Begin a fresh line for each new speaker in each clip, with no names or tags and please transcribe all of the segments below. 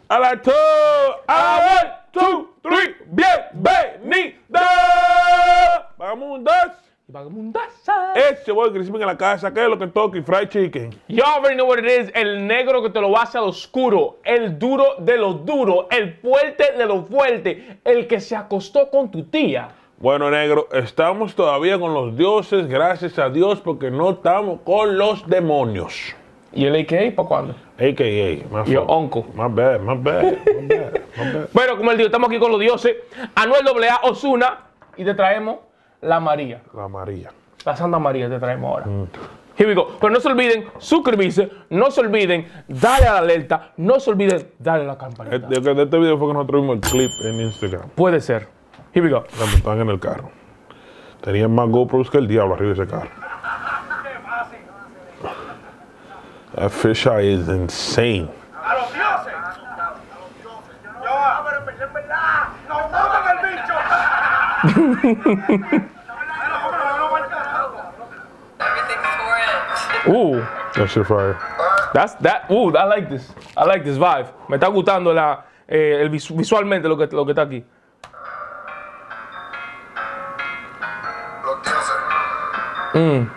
A la 2, a la 1, 2, 3, bienvenida. Vagabundas.
Vagabundaza.
Este boy Crispin en la casa, ¿qué es lo que toca? Fried chicken.
You already know what it is. El negro que te lo hace al oscuro. El duro de los duros. El fuerte de los fuertes. El que se acostó con tu tía.
Bueno, negro, estamos todavía con los dioses, gracias a Dios, porque no estamos con los demonios.
¿Y el AKA para cuándo?
A.K.A. my
Your
fault.
uncle.
My bad, my bad, my bad, my bad.
Bueno, como él dijo, estamos aquí con los dioses. Anuel AA Ozuna. Y te traemos la María.
La María.
La Santa María te traemos ahora. Here we go. Pero no se olviden suscribirse, no se olviden darle a la alerta, no se olviden darle a la campanita.
De este video fue que nosotros vimos el clip en Instagram.
Puede ser. Here we go.
Cuando estaban en el carro. Tenían más GoPros que el diablo arriba de ese carro. That fisheye is insane.
¡A los dioses! ¡Yo! ¡Pero en verdad! ¡Nos botan el bicho!
That shit fire.
I like this. I like this vibe. Me está gustando visualmente lo que está aquí.
Los dioses. En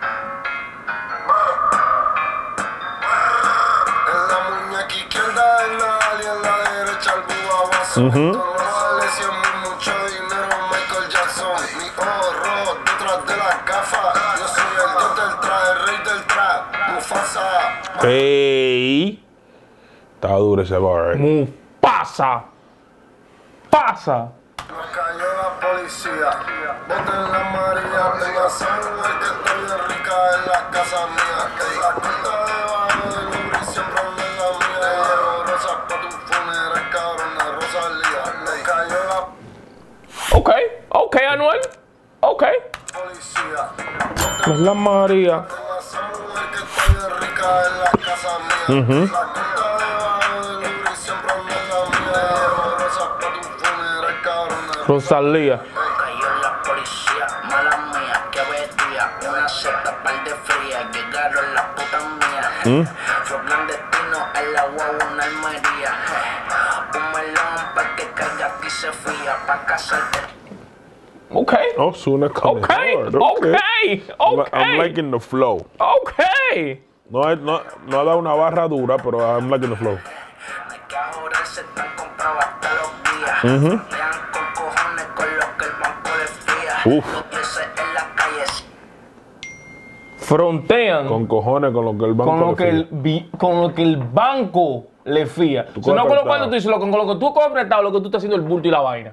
la muñeca izquierda el Ali, en la derecha el Bubba. No vale si es mucho dinero, Michael Jackson. Mi oro detrás de las gafas. Yo soy el dios del traje, el rey del trap. Mufasa.
Hey. Está duro ese bar,
Pasa. Pasa.
Nos cayó la policía. Boten la María. Tengo a esa mujer que está bien rica en la casa mía. En la cuenta debajo del hombre y siempre anda en la mía. Le llevo rosas pa' tu funeral, cabrón de Rosalía. Nos cayó la
Ok, Anuel. Ok.
policía.
Es la María.
Tengo a esa mujer que está bien rica en la casa mía. En la cuenta debajo del hombre y siempre anda en la mía. Le llevo rosas pa' tu funeral, cabrón de
Rosalía.
Cayó la policía, mala mía, que bestia. Una secta, par de fría, llegaron las putas mías. Fue clandestino en la guagua, una almería. Un melón pa' que caiga aquí se fía, pa' casarte.
Ok.
Ozuna coming hard. I'm liking the flow.
Ok.
No ha dado una barra dura, pero I'm liking the flow.
No hay que ahora se están comprando hasta los días. Le dan con cojones con lo que el banco les fía.
Uf.
Los dioses en la calle.
Frontean
Con cojones con lo que el banco
con lo
le
que
fía.
con lo que el banco le fía. O sea, no con lo cual tú dices, con lo que tú coges prestado, lo que tú estás haciendo el bulto y la vaina.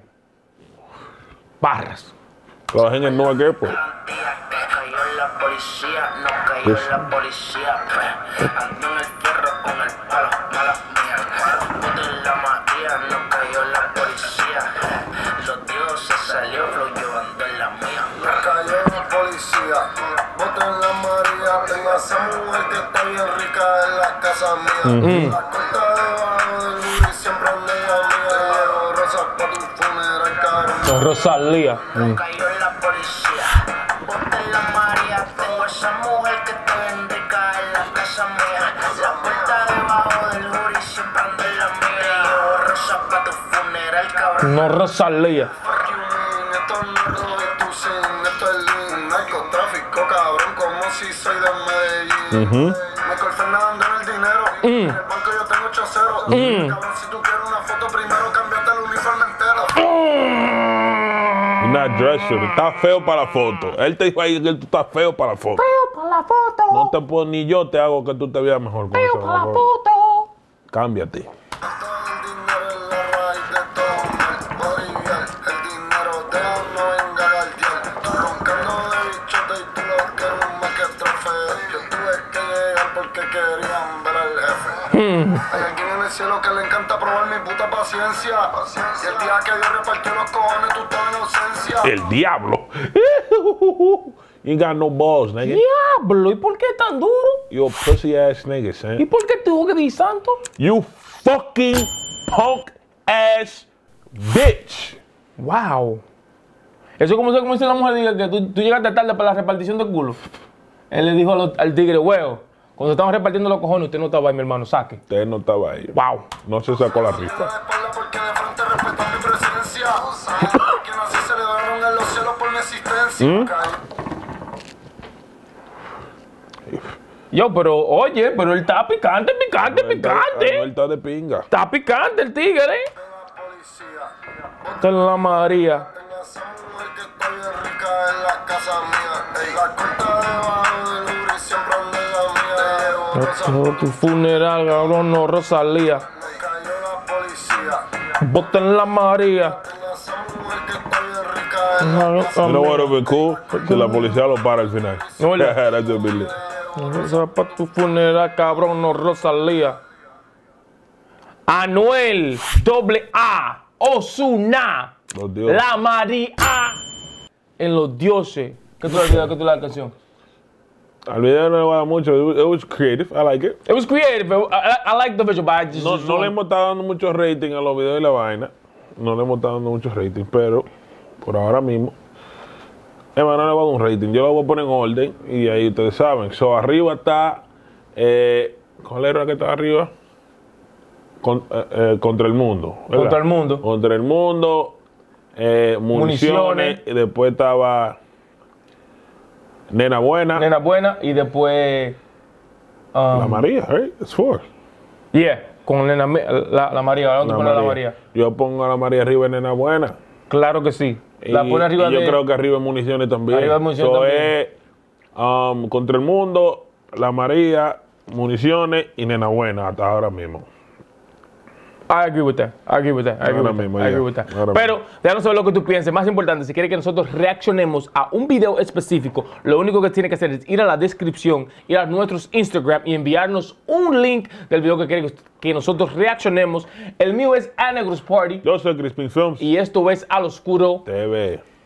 Barras.
Trabajan en Nueva York.
Cayó la policía, no cayó la policía. Ando en el fierro con el palo, mala mía. Boten la María, no cayó la policía. Los dioses salió flow llevando en la mía.
Nos cayó la policía, boten la María. Tengo a esa mujer que está bien rica en la casa mía. La cuenta debajo del Uri siempre anda en la mía. Le llevo rosas pa' tu funeral, cabrón.
Rosalía.
Cayó la policía, boten la María. Tengo a esa mujer que está bien rica en la casa mía. La puerta debajo del jury siempre anda en la mía. Le llevo rosas pa' tu funeral, cabrón.
No Rosalía.
Esto no es Robitussin, esto es Lean. Narcotráfico, cabrón, como si soy de Medellín. Michael Fernando en el dinero. En el banco yo tengo 8 ceros. Cabrón, si tú quieres una foto primero, cámbiate el uniforme entero.
You're not dressed. Está feo para la foto. Él te dijo ahí que tú estás feo para la foto.
Feo para la foto.
No te puedo, ni yo te hago que tú te veas mejor con
Feo
eso.
para la
mejor.
foto.
Cámbiate.
Todo el dinero es la raíz de todo mal. Bolivian, el dinero de no venga a guardián. Tú roncando de bichote y tú lo quieres más que trofeo. Yo tuve que llegar porque querían ver al jefe. Hay alguien en el cielo que le encanta probar mi puta paciencia. Y el día que Dios repartió los cojones, tú estabas en ausencia.
El diablo. You ain't got no balls, nigga.
Diablo, ¿y por qué tan duro?
You a pussy ass nigga,
¿Y
son.
por qué tuvo que decir santo?
You fucking punk ass bitch.
Wow. Eso es como si la mujer diga que tú llegaste tarde para la repartición del culo. Él le dijo al tigre, huevo, Cuando estaban repartiendo los cojones, usted no estaba ahí, mi hermano, saque.
Usted no estaba ahí.
Wow.
No se sacó la
De
rifa.
espalda porque de frente respetan mi presencia. Que nací celebraron en los cielos por mi existencia.
Yo, pero oye, pero él está picante, picante,
Anuel
picante.
está de pinga.
Está picante el tigre.
La policía.
Está en la María.
Tenga esa mujer que está bien rica en la casa mía. Ey, la corta debajo del Uri siempre anda en la mía. Te llevo rosa,
Tu funeral, cabrón, no, Rosalía.
me cayó la policía.
Bota en la María.
Tenga esa mujer que está bien rica en la casa
You know what would be cool? Que la policía lo para al final.
No, ¿verdad?
That's a belief.
Para tu funeral, cabrón, no, Rosalía. Anuel, AA, Ozuna,
Los dioses.
La María. En los dioses. ¿Qué tú le das la canción?
Al video no le va mucho. It was creative. I like it.
It was creative. I like the visual, but I just...
No le hemos estado dando mucho rating a los videos y la vaina. No le hemos estado dando mucho rating, pero por ahora mismo. No le voy a dar un rating. Yo lo voy a poner en orden y ahí ustedes saben. So, arriba está. ¿Cuál era que está arriba? Contra el mundo. ¿verdad?
Contra el mundo.
Contra el mundo. Municiones. Y después estaba. Nena Buena.
Nena Buena y después...
La María, right? It's four.
Yeah, con la María. ¿Dónde pone la María?
Yo pongo a la María arriba en Nena Buena.
Claro que sí. La pone arriba
y yo
de...
creo que arriba en municiones también.
Arriba en municiones
So,
también.
es, contra el mundo, la María, municiones y Nena Buena hasta ahora mismo.
I agree with that. I agree with that. I agree
Ahora
with that.
mismo,
I agree
ya.
with that.
Ahora
Pero déjanos saber lo que tú pienses. Más importante, si quieres que nosotros reaccionemos a un video específico, lo único que tienes que hacer es ir a la descripción, ir a nuestros Instagram y enviarnos un link del video que quieres que nosotros reaccionemos. El mío es Anegros Party
Yo soy Crispin Films
y esto es Al Oscuro.
TV.